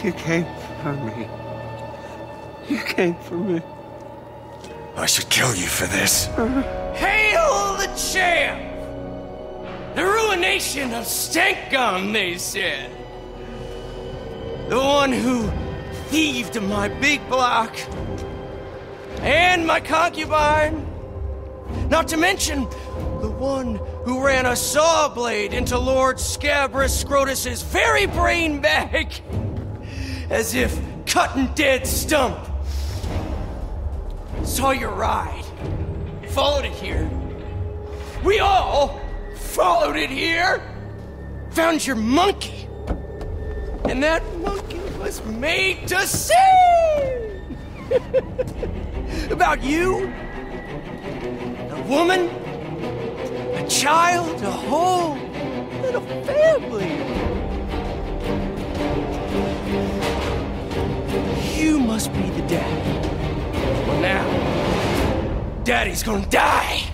You came for me. You came for me. I should kill you for this. Hail the champ! The ruination of Stank, they said. The one who thieved my big block and my concubine. Not to mention the one who ran a saw blade into Lord Scabrous Scrotus's very brain bag, as if cutting dead stump. Saw your ride, followed it here. We all followed it here. Found your monkey, and that monkey was made to sing about you, a woman, a child, a whole little family. You must be the daddy. Well, now, Daddy's gonna die.